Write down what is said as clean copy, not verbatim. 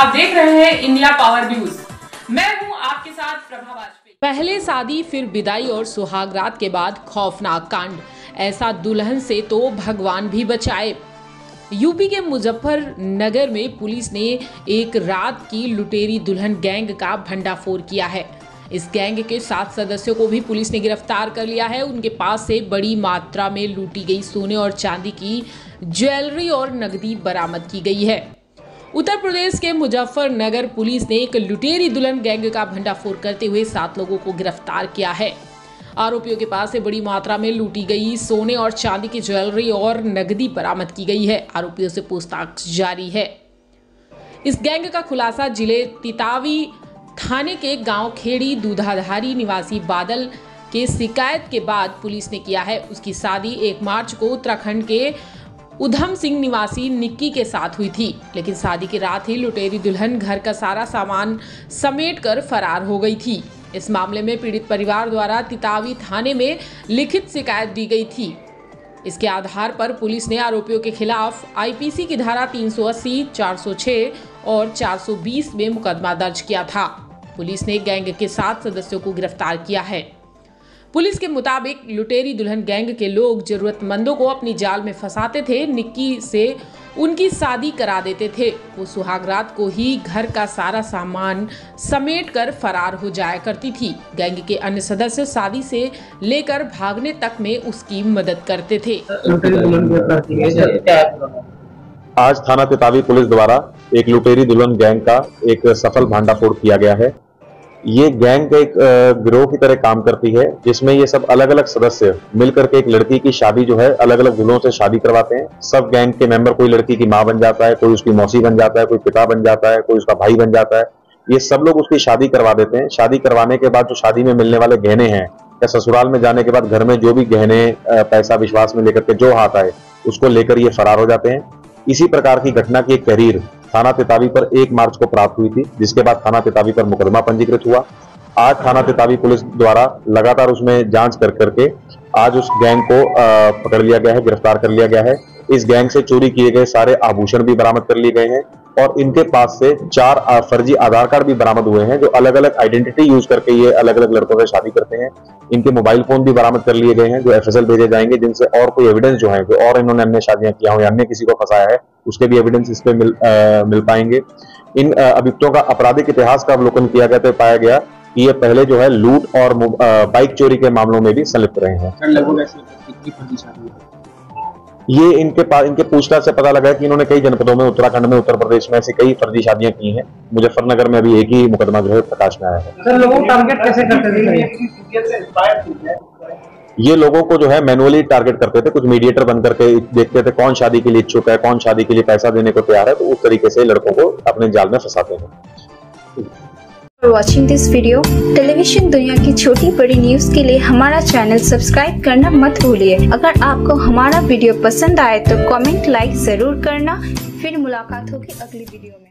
आप देख रहे हैं इंडिया पावर न्यूज। मैं हूं आपके साथ प्रभा वाजपेयी। पहले शादी फिर विदाई और सुहागरात के बाद खौफनाक कांड, ऐसा दुल्हन से तो भगवान भी बचाए। यूपी के मुजफ्फरनगर में पुलिस ने एक रात की लुटेरी दुल्हन गैंग का भंडाफोड़ किया है। इस गैंग के 7 सदस्यों को भी पुलिस ने गिरफ्तार कर लिया है। उनके पास से बड़ी मात्रा में लूटी गई सोने और चांदी की ज्वेलरी और नकदी बरामद की गई है। उत्तर प्रदेश के मुजफ्फरनगर पुलिस ने एक लुटेरी दुल्हन गैंग का भंडाफोड़ करते हुए 7 लोगों को गिरफ्तार किया है। आरोपियों के पास से बड़ी मात्रा में लूटी गई सोने और चांदी की ज्वेलरी और नकदी बरामद की गई है। आरोपियों से पूछताछ जारी है। इस गैंग का खुलासा जिले तितावी थाने के गांव खेड़ी दूधाधारी निवासी बादल के शिकायत के बाद पुलिस ने किया है। उसकी शादी 1 मार्च को उत्तराखंड के उधम सिंह निवासी निक्की के साथ हुई थी, लेकिन शादी की रात ही लुटेरी दुल्हन घर का सारा सामान समेटकर फरार हो गई थी। इस मामले में पीड़ित परिवार द्वारा तितावी थाने में लिखित शिकायत दी गई थी। इसके आधार पर पुलिस ने आरोपियों के खिलाफ आईपीसी की धारा 380, 406 और 420 में मुकदमा दर्ज किया था। पुलिस ने गैंग के 7 सदस्यों को गिरफ्तार किया है। पुलिस के मुताबिक लुटेरी दुल्हन गैंग के लोग जरूरतमंदों को अपनी जाल में फंसाते थे। निक्की से उनकी शादी करा देते थे। वो सुहागरात को ही घर का सारा सामान समेटकर फरार हो जाया करती थी। गैंग के अन्य सदस्य शादी से लेकर भागने तक में उसकी मदद करते थे। आज थाना तितावी पुलिस द्वारा एक लुटेरी दुल्हन गैंग का एक सफल भांडाफोड़ किया गया है। ये गैंग एक गिरोह की तरह काम करती है, जिसमें ये सब अलग अलग सदस्य मिलकर के एक लड़की की शादी जो है अलग अलग दूल्हों से शादी करवाते हैं। सब गैंग के मेंबर कोई लड़की की माँ बन जाता है, कोई उसकी मौसी बन जाता है, कोई पिता बन जाता है, कोई उसका भाई बन जाता है। ये सब लोग उसकी शादी करवा देते हैं। शादी करवाने के बाद जो शादी में मिलने वाले गहने हैं या ससुराल में जाने के बाद घर में जो भी गहने पैसा विश्वास में लेकर के जो हाथ आए उसको लेकर ये फरार हो जाते हैं। इसी प्रकार की घटना की एक तहरीर थाना तितावी पर 1 मार्च को प्राप्त हुई थी, जिसके बाद थाना तितावी पर मुकदमा पंजीकृत हुआ। आज थाना तितावी पुलिस द्वारा लगातार उसमें जांच कर करके आज उस गैंग को पकड़ लिया गया है, गिरफ्तार कर लिया गया है। इस गैंग से चोरी किए गए सारे आभूषण भी बरामद कर लिए गए हैं और इनके पास से 4 फर्जी आधार कार्ड भी बरामद हुए हैं, जो अलग अलग आइडेंटिटी यूज करके ये अलग अलग लड़कों से शादी करते हैं। इनके मोबाइल फोन भी बरामद कर लिए गए हैं, जो एफएसएल भेजे जाएंगे, जिनसे और कोई एविडेंस जो है, जो और इन्होंने अन्य शादियां किया हो या अन्य किसी को फंसाया है, उसके भी एविडेंस इस पे मिल पाएंगे। इन अभियुक्तों का आपराधिक इतिहास का अवलोकन किया गया तो पाया गया कि ये पहले जो है लूट और बाइक चोरी के मामलों में भी संलिप्त रहे हैं। ये इनके पूछताछ से पता लगा है कि इन्होंने कई जनपदों में, उत्तराखंड में, उत्तर प्रदेश में ऐसी कई फर्जी शादियां की हैं। मुजफ्फरनगर में अभी एक ही मुकदमा जो है प्रकाश में आया है। सर, लोगों को टारगेट कैसे करते थे? ये लोगों को जो है मैनुअली टारगेट करते थे। कुछ मीडिएटर बन करके देखते थे कौन शादी के लिए इच्छुक है, कौन शादी के लिए पैसा देने को तैयार है, तो उस तरीके से लड़कों को अपने जाल में फंसाते हैं। Watching this video. टेलीविजन दुनिया की छोटी बड़ी न्यूज के लिए हमारा चैनल सब्सक्राइब करना मत भूलिए। अगर आपको हमारा वीडियो पसंद आए तो कमेंट, लाइक जरूर करना। फिर मुलाकात होगी अगली वीडियो में।